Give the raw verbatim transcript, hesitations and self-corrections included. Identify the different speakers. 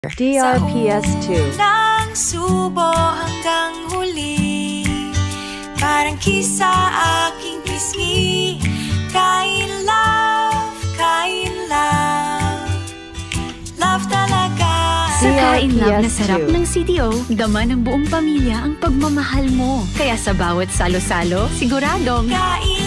Speaker 1: D R P S Two.
Speaker 2: Nang subo hanggang huli, parang kisa aking pisngi. Kain love, kain love, love talaga.
Speaker 3: Sa Kain Love na sarap ng C D O, dama ng buong pamilya ang pagmamahal mo. Kaya sa bawat salo-salo, siguradong
Speaker 2: Kain